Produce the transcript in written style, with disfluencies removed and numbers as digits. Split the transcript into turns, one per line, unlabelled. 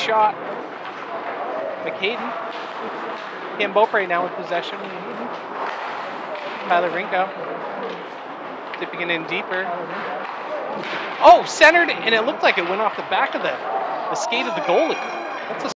shot. McHayden. Cam Bope right now with possession. Tyler Rinko. Dipping it in deeper. Oh, centered, and it looked like it went off the back of the skate of the goalie. That's a